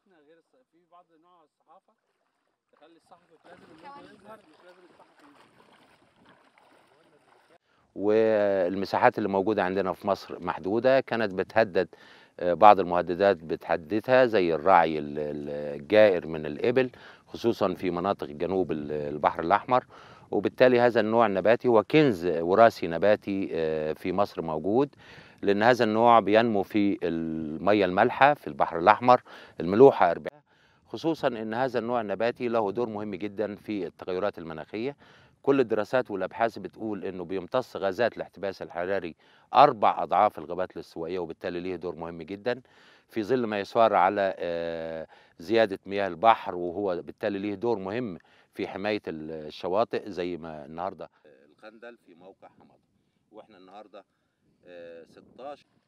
بتاعتنا غير في بعض نوع الصحافه تخلي الصحفي لازم اللوجو يظهر، مش لازم الصحفي يظهر. والمساحات اللي موجودة عندنا في مصر محدودة، كانت بتهدد بعض المهددات بتحددها زي الرعي الجائر من الإبل خصوصا في مناطق جنوب البحر الأحمر. وبالتالي هذا النوع النباتي هو كنز وراثي نباتي في مصر موجود، لأن هذا النوع بينمو في المية المالحة في البحر الأحمر الملوحة 40، خصوصا أن هذا النوع النباتي له دور مهم جدا في التغيرات المناخية. كل الدراسات والابحاث بتقول انه بيمتص غازات الاحتباس الحراري 4 اضعاف الغابات الاستوائيه، وبالتالي ليه دور مهم جدا في ظل ما يسار على زياده مياه البحر، وهو بالتالي ليه دور مهم في حمايه الشواطئ زي ما النهارده الخندل في موقع حماده. واحنا النهارده 16